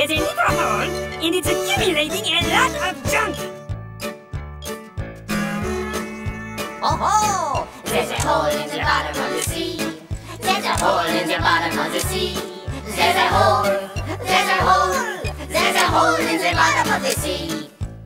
There's a little hole, and it's accumulating a lot of junk. Oh ho! There's a hole in the bottom of the sea. There's a hole in the bottom of the sea. There's a hole. There's a hole. There's a hole in the bottom of the sea.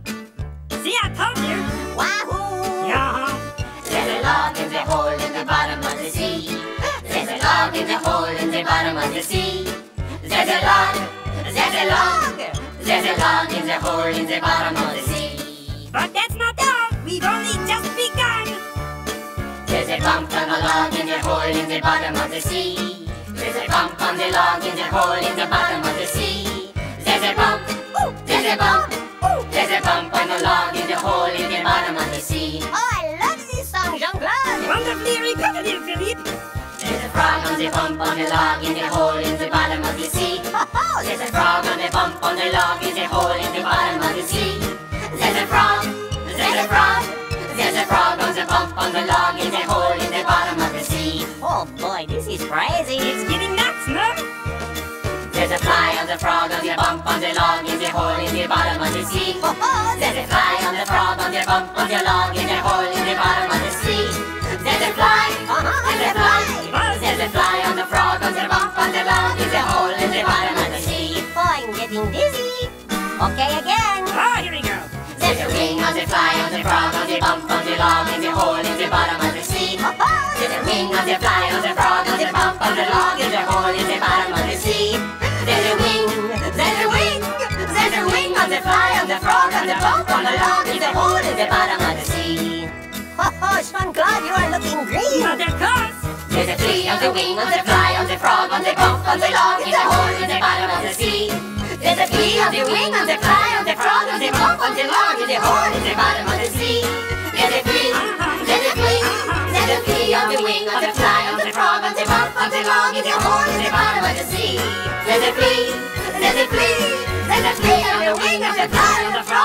See, I told you. Wahoo! Yeah. There's a log in the hole in the bottom of the sea. There's a log in the hole in the bottom of the sea. There's a log. There's a log. There's a log in the hole in the bottom of the sea. But that's not all. We've only just begun. There's a bump on the log in the hole in the bottom of the sea. There's a bump on the log in the hole in the bottom of the sea. There's a bump. There's a bump. There's a bump on the log in the hole in the bottom of the sea. Oh, I love this song, Jean-Claude. Wonderfully repetitive, Philippe. There's a frog on the bump on the log in the hole in the bottom of the sea. There's a frog on the bump on the log in the hole in the bottom of the sea. There's a frog. There's a frog. There's a frog on the bump on the log in the hole in the bottom of the sea. Oh boy, this is crazy. It's getting nuts, no? There's a fly on the frog on the bump on the log in the hole in the bottom of the sea. There's a fly on the frog on the bump on the log in the hole in the bottom of the sea. There's a fly. There's a fly. There's a fly on the frog on the bump on the log in the hole in the bottom of the sea. Oh, I'm getting dizzy. Okay, again. Oh, here we go. There's a wing on the fly on the frog on the bump on the log in the hole in the bottom of the sea. There's a wing on the fly on the frog on the bump on the log in the hole in the bottom of the sea. There's a wing. There's a wing. There's a wing on the fly on the frog on the bump on the log in the hole in the bottom of the sea. Oh, Jean-Claude, you are looking green. But of course. There's a flea on the wing on the fly on the frog on the bump on the log in the hole in the bottom of the sea. There's a flea on the wing on the fly on the frog on the bump on the log in the hole in the bottom of the sea. There's a flea. There's a flea. There's a flea on the wing on the fly on the frog on the bump on the log in the hole in the bottom of the sea. There's a flea. There's a flea. There's a flea on the wing on the fly on the frog